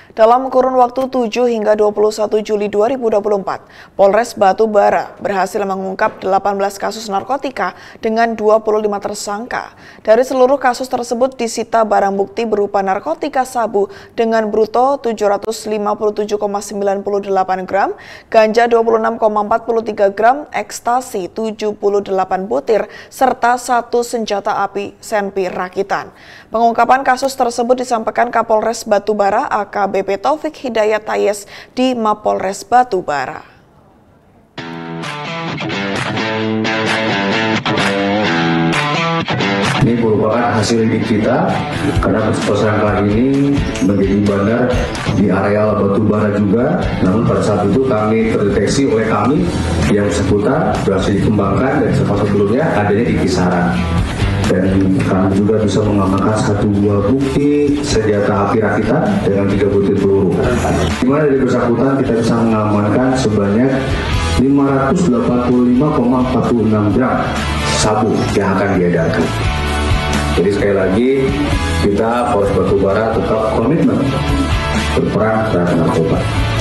Dalam kurun waktu 7 hingga 21 Juli 2024, Polres Batu Bara berhasil mengungkap 18 kasus narkotika dengan 25 tersangka. Dari seluruh kasus tersebut disita barang bukti berupa narkotika sabu dengan bruto 757,98 gram, ganja 26,43 gram, ekstasi 78 butir, serta satu senjata api senpi rakitan. Pengungkapan kasus tersebut disampaikan Kapolres Batu Bara AKBP Taufik Hidayat Tayes di Mapolres Batu Bara. Ini merupakan hasil lidik kita karena tersangka ini menjadi bandar di areal Batu Bara juga. Namun pada saat itu kami terdeteksi oleh kami yang bersangkutan berhasil dikembangkan dan sebelumnya adanya di kisaran. Dan kami juga bisa mengamankan satu buah bukti senjata api rakitan dengan 3 butir peluru. Di mana dari bersangkutan kita bisa mengamankan sebanyak 585,46 gram sabu yang akan diedarkan. Jadi sekali lagi kita Polres Batu Bara tetap komitmen berperang terhadap narkoba.